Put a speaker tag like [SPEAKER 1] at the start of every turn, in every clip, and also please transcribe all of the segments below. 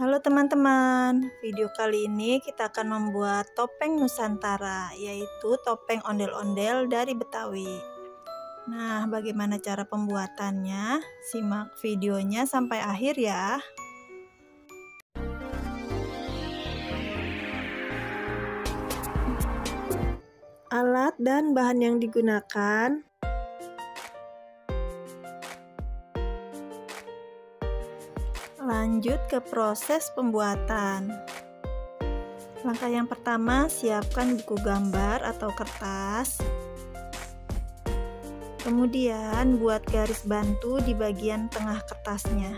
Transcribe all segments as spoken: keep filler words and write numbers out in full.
[SPEAKER 1] Halo teman-teman, video kali ini kita akan membuat topeng Nusantara, yaitu topeng ondel-ondel dari Betawi. Nah, bagaimana cara pembuatannya? Simak videonya sampai akhir ya. Alat dan bahan yang digunakan: lanjut ke proses pembuatan. Langkah yang pertama, siapkan buku gambar atau kertas. Kemudian buat garis bantu di bagian tengah kertasnya.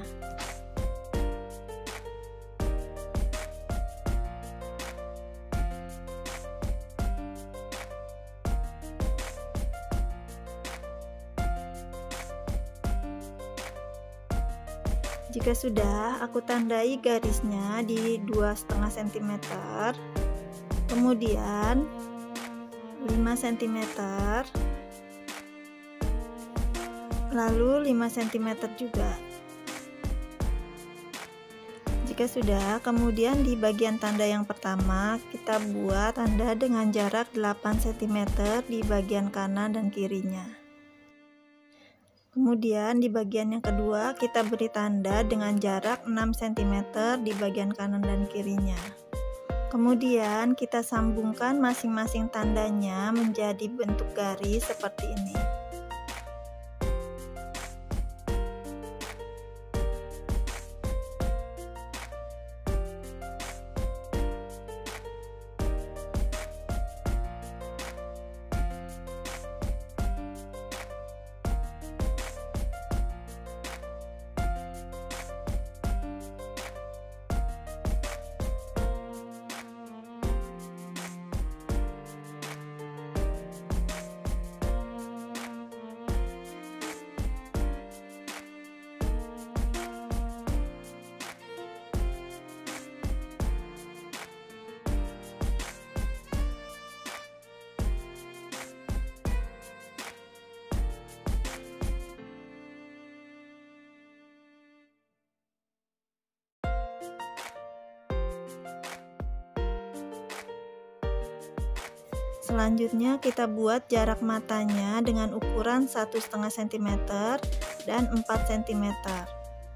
[SPEAKER 1] Jika sudah, aku tandai garisnya di dua koma lima sentimeter, kemudian lima sentimeter, lalu lima sentimeter juga. Jika sudah, kemudian di bagian tanda yang pertama kita buat tanda dengan jarak delapan sentimeter di bagian kanan dan kirinya. Kemudian di bagian yang kedua kita beri tanda dengan jarak enam sentimeter di bagian kanan dan kirinya. Kemudian kita sambungkan masing-masing tandanya menjadi bentuk garis seperti ini. Selanjutnya kita buat jarak matanya dengan ukuran satu koma lima sentimeter dan empat sentimeter.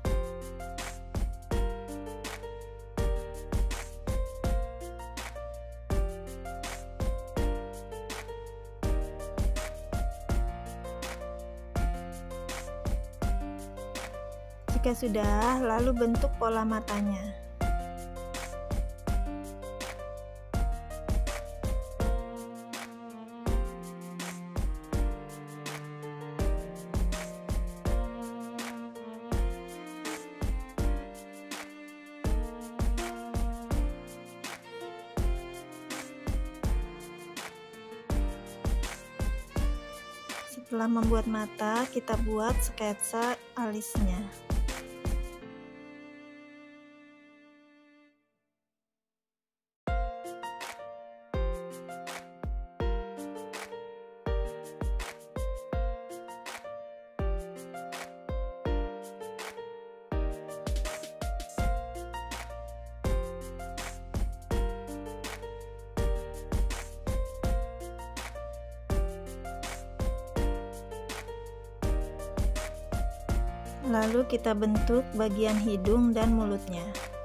[SPEAKER 1] Jika sudah, lalu bentuk pola matanya. Setelah membuat mata, kita buat sketsa alisnya. Lalu kita bentuk bagian hidung dan mulutnya.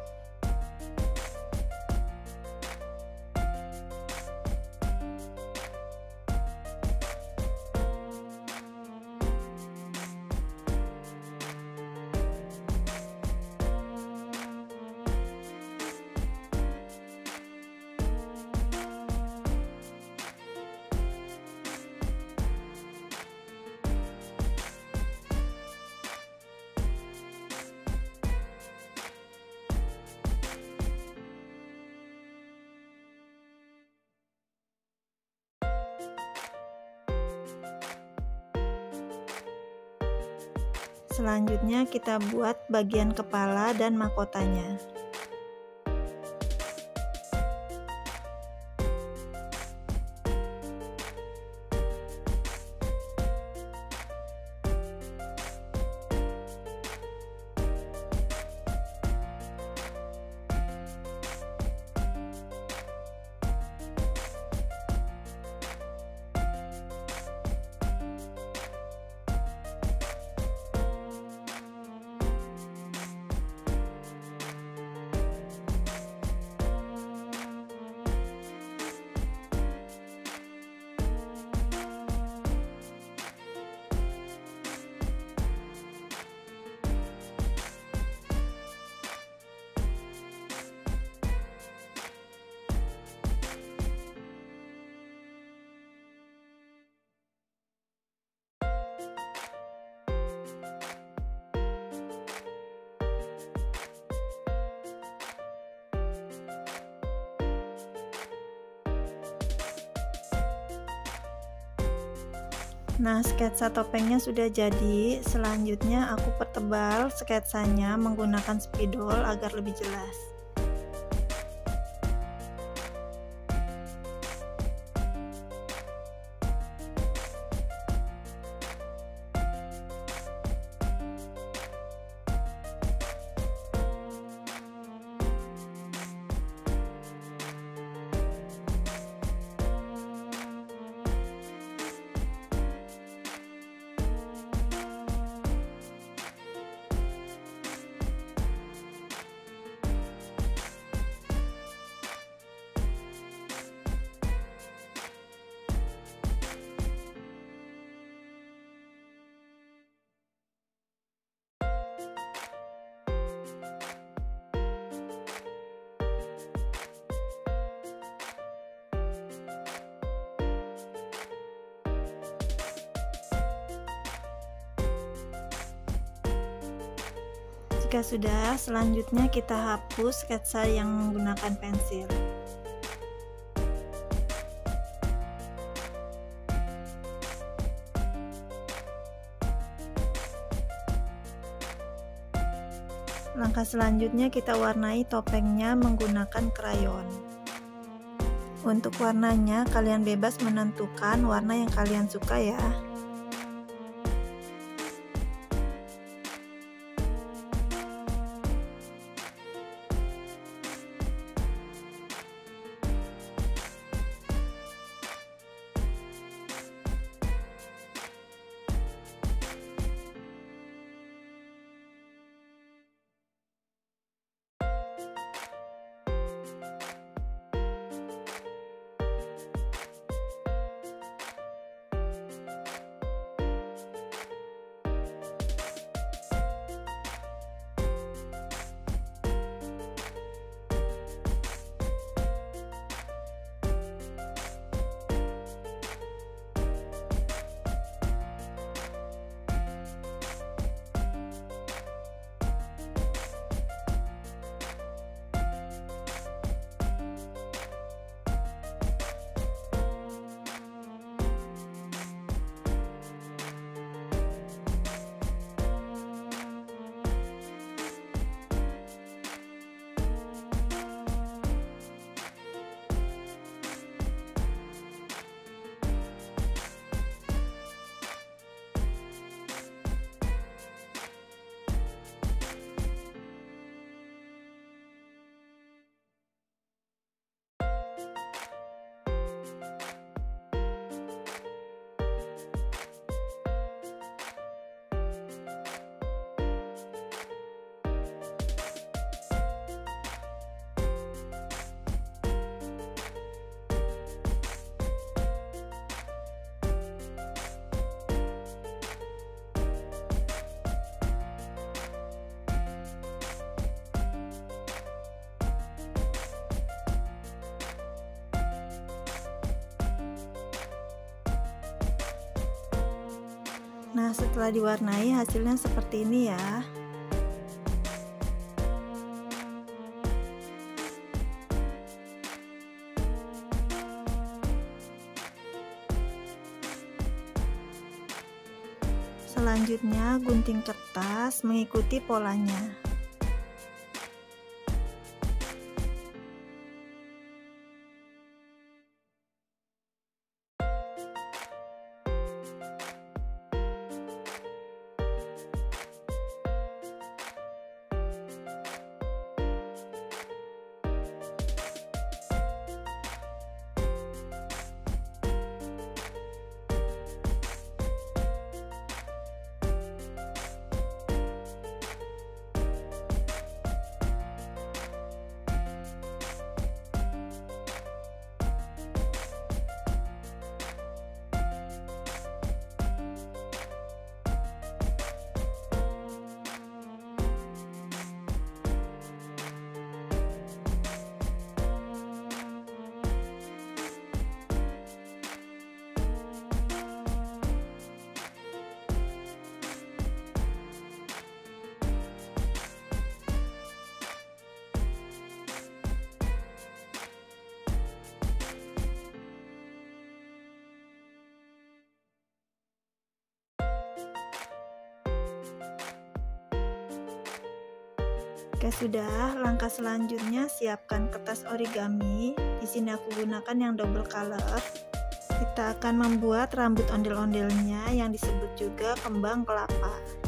[SPEAKER 1] Selanjutnya kita buat bagian kepala dan mahkotanya. Nah, sketsa topengnya sudah jadi. Selanjutnya aku pertebal sketsanya menggunakan spidol agar lebih jelas. Jika sudah, selanjutnya kita hapus sketsa yang menggunakan pensil. Langkah selanjutnya kita warnai topengnya menggunakan krayon. Untuk warnanya kalian bebas menentukan warna yang kalian suka ya. Nah, setelah diwarnai hasilnya seperti ini ya. Selanjutnya gunting kertas mengikuti polanya. Jika sudah, langkah selanjutnya siapkan kertas origami. Di sini aku gunakan yang double color. Kita akan membuat rambut ondel-ondelnya yang disebut juga kembang kelapa.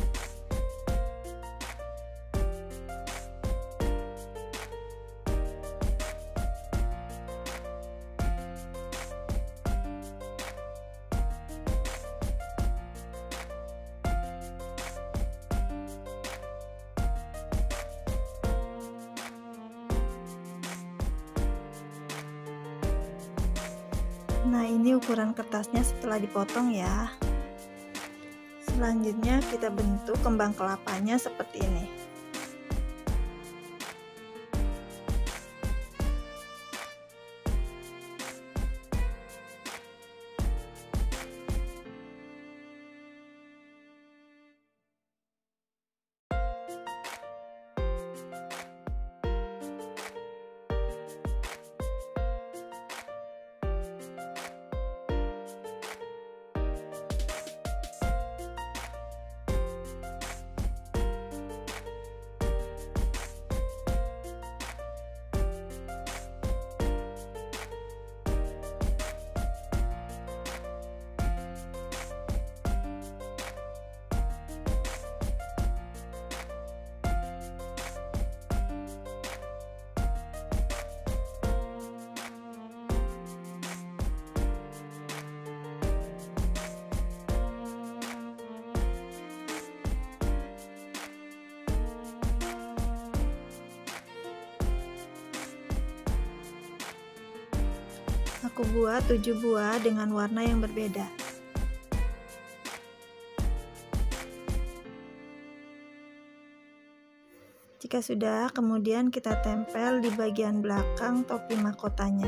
[SPEAKER 1] Nah, ini ukuran kertasnya setelah dipotong ya. Selanjutnya kita bentuk kembang kelapanya seperti ini. Aku buat tujuh buah dengan warna yang berbeda. Jika sudah, kemudian kita tempel di bagian belakang topi mahkotanya.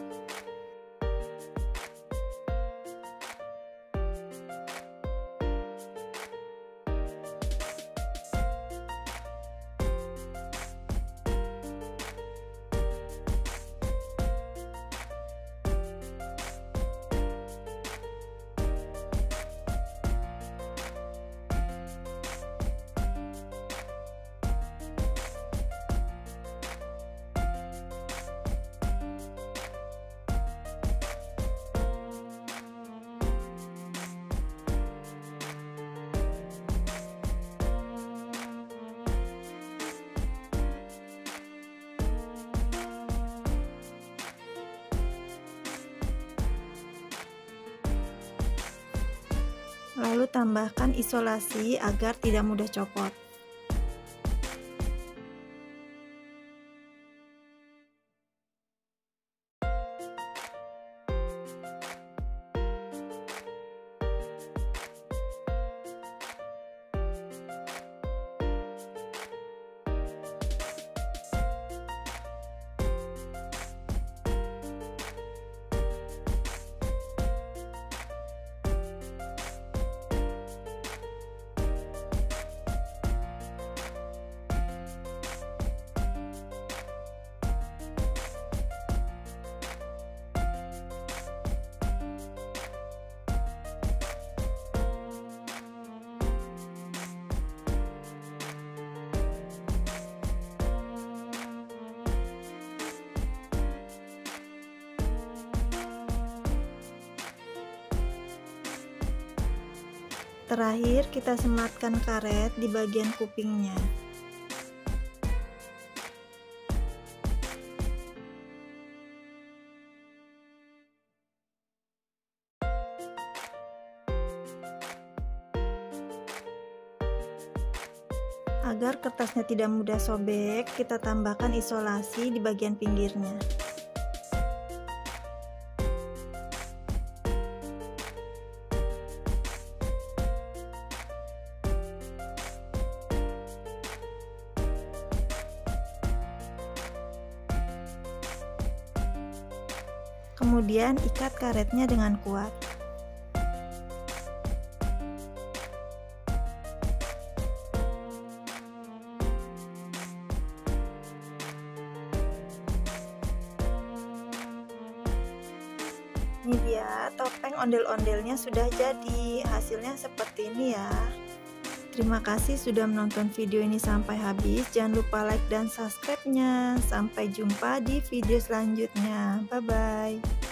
[SPEAKER 1] Lalu tambahkan isolasi agar tidak mudah copot. Terakhir, kita sematkan karet di bagian kupingnya. Agar kertasnya tidak mudah sobek, kita tambahkan isolasi di bagian pinggirnya. Kemudian ikat karetnya dengan kuat. Ini dia, topeng ondel-ondelnya sudah jadi. Hasilnya seperti ini ya. Terima kasih sudah menonton video ini sampai habis. Jangan lupa like dan subscribe-nya. Sampai jumpa di video selanjutnya. Bye-bye.